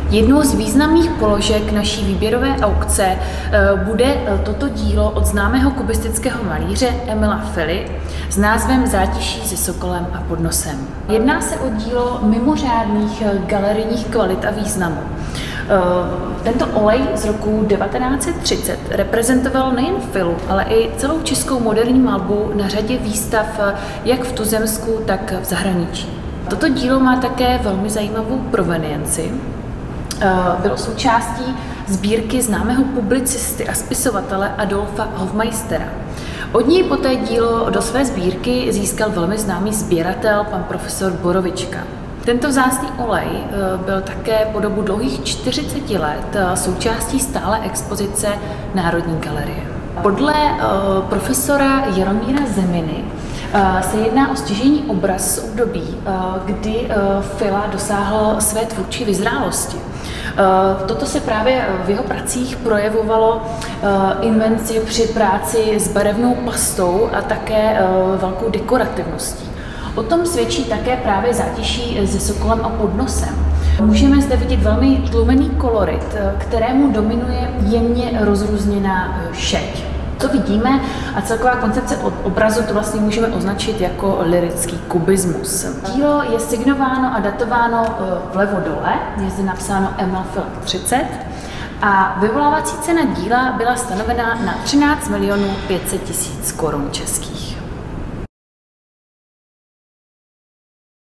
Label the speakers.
Speaker 1: Jednou z významných položek naší výběrové aukce bude toto dílo od známého kubistického malíře Emila Fily s názvem Zátiší se sokolem a podnosem. Jedná se o dílo mimořádných galerijních kvalit a významů. Tento olej z roku 1930 reprezentoval nejen Filu, ale i celou českou moderní malbu na řadě výstav jak v tuzemsku, tak v zahraničí. Toto dílo má také velmi zajímavou provenienci. Bylo součástí sbírky známého publicisty a spisovatele Adolfa Hofmeistera. Od něj poté dílo do své sbírky získal velmi známý sběratel, pan profesor Borovička. Tento vzácný olej byl také po dobu dlouhých 40 let součástí stálé expozice Národní galerie. Podle profesora Jaromíra Zeminy se jedná o stěžejní obraz z období, kdy Fila dosáhl své tvůrčí vyzrálosti. Toto se právě v jeho pracích projevovalo invenci při práci s barevnou pastou a také velkou dekorativností. O tom svědčí také právě Zátiší se sokolem a podnosem. Můžeme zde vidět velmi tlumený kolorit, kterému dominuje jemně rozrůzněná šeď. To vidíme a celková koncepce obrazu to vlastně můžeme označit jako lyrický kubismus. Dílo je signováno a datováno vlevo dole, je zde napsáno Emil Fila 30 a vyvolávací cena díla byla stanovena na 13 500 000 korun českých.